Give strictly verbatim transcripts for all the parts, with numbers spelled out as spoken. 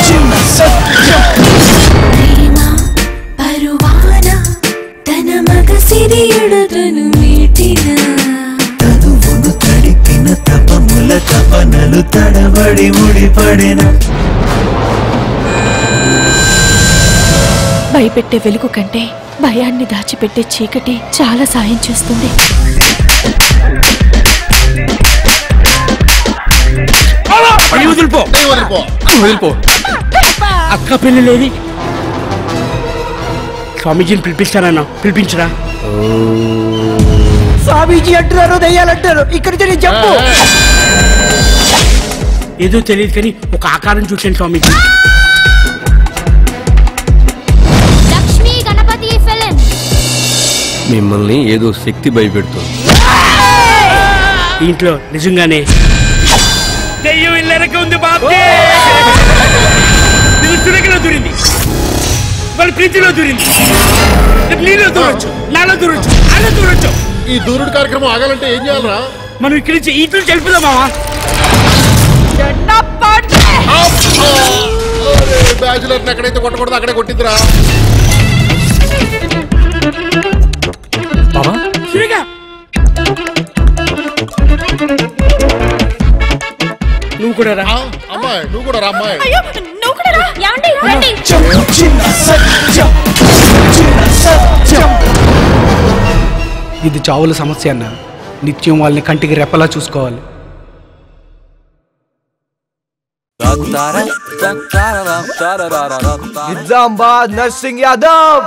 చిన్న సత్యం ప్రేమ పరువాన తన మగ సిరియుడతను మీటిన తనువును తడిపిన తపముల తపనలు తడబడి ముడిపడిన భయపెట్టే వెలుగు కంటే భయాన్ని దాచిపెట్టే చీకటి చాలా సాయం చేస్తుంది. అక్క పెళ్లి లేని స్వామీజీని పిలిపిస్తానన్నా, పిలిపించరా? స్వామీజీ అంటున్నారు, దయ్యాలంటారు. ఇక్కడి నుంచి చెప్పు. ఏదో తెలియదు కానీ ఒక ఆకారం చూశాను స్వామీజీ. లక్ష్మీ గణపతి ఫిలిం మిమ్మల్ని ఏదో శక్తి భయపెడుతుంది. ఇంట్లో నిజంగానే దెయ్యం ఇల్లరక ఉంది బాబే. సురగిలో దూరింది, వాళ్ళ ప్రీతిలో దూరింది, నీలో దూరొచ్చు, నాలో దూరొచ్చు, అలా దూరొచ్చు. ఈ దూరుడు కార్యక్రమం ఆగాలంటే ఏం చేయాలరా? మనం ఇక్కడి నుంచి ఇంట్లో చెల్పుదాం మావా. బ్యాచులర్ ఎక్కడైతే కొట్టకూడదు అక్కడే కొట్టిందిరా. నువ్వు కూడా రా అమ్మాయి, నువ్వు కూడా రా అమ్మాయి. చిన్న సత్యం చిన్న సత్యం. ఇది చావుల సమస్య అన్న. నిత్యం వాళ్ళని కంటికి రెప్పలా చూసుకోవాలి. నిజామాబాద్ నర్సింగ్ యాదవ్.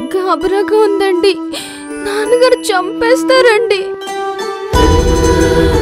గాబరాగా ఉందండి, నాన్నగారు చంపేస్తారండి.